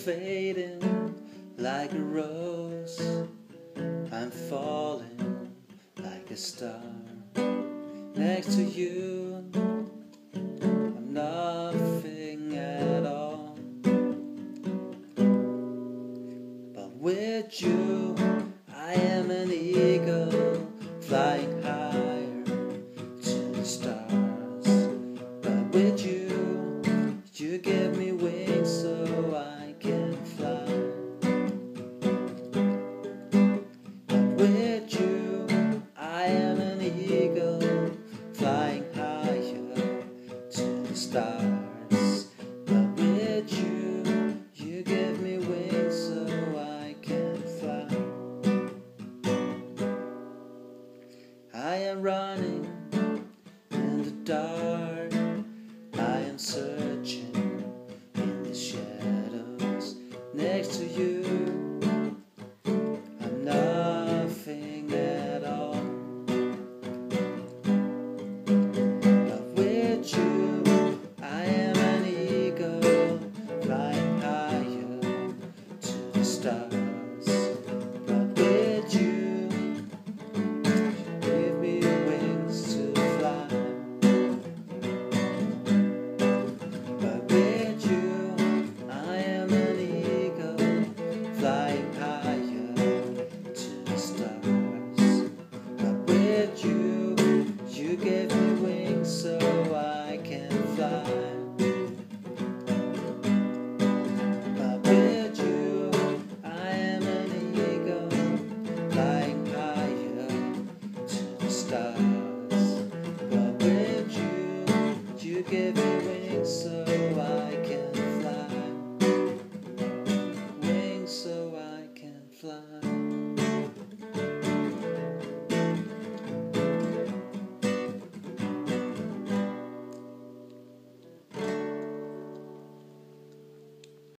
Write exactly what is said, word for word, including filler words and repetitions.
fading like a rose. I'm falling like a star next to you. I'm nothing at all, but with you I am an eagle flying higher to the stars. But with you, you give me wings so I can fly. But with you, I am an eagle flying higher to the stars. But with you, you give me wings so I can fly. I am running in the dark, I am searching in the shadows next to you. I'm nothing at all, but with you I am an eagle flying higher to the stars. But with you, give me wings to fly. But with you, I am an eagle flying higher to the stars. But with you, you gave me wings so I can fly. But with you, I am an eagle flying higher to the stars. But with you, you give me wings so